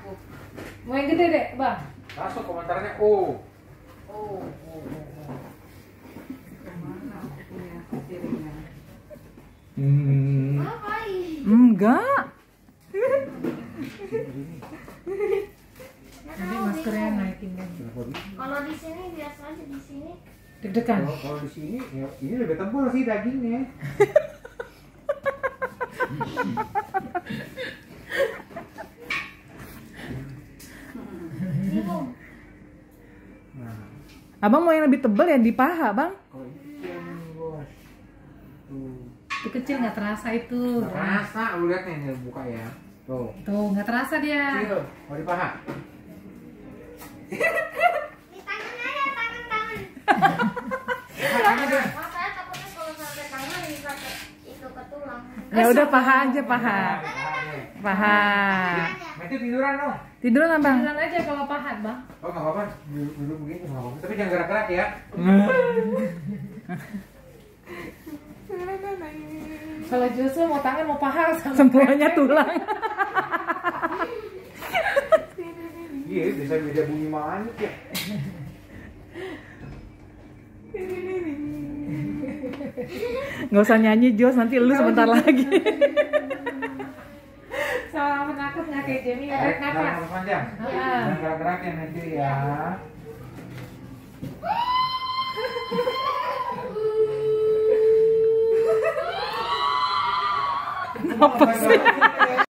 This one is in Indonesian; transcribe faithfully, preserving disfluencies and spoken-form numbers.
aku. Mau yang gede deh, Bang. Langsung komentarnya oh. Oh, oh, oh, oh. Kemana aku ya piringnya? Hmm. Ngapain? Enggak. Ini maskernya naikin kan. Kalau di sini biasa aja di sini. Deg-degan. Kalau kalau di sini ya, ini lebih tebal sih dagingnya. Bingung. Nah, Abang mau yang lebih tebal ya di paha, Bang. kalau ini nih bos. Tuh. Itu kecil nggak terasa itu. Nggak terasa, lu lihat nih, nih buka ya. Tuh. Tuh nggak terasa dia. Kecil, mau di paha. Di tangan aja, tangan-tangan. Paha deh. Mas saya takutnya kalau sampai tangan bisa ke itu ke tulang. Ya udah paha aja paha. Paha. Nanti tiduran dong. Tiduran, Abang. Bilang aja kalau pahat, Bang. Oh nggak apa-apa, duduk, duduk begini nggak apa-apa. Tapi jangan gerak-gerak ya. Kalau Joshua mau tangan mau paha sama Semuanya tulang. Iya, bisa beda bunyi manis ya. Nggak usah nyanyi, Jos, nanti lu sebentar lagi. sama penakut nggak kayak Jamie Tarik tarik nafas. nafas panjang. Ah. Jangan gerak-gerak ya nanti ya. Apa sih?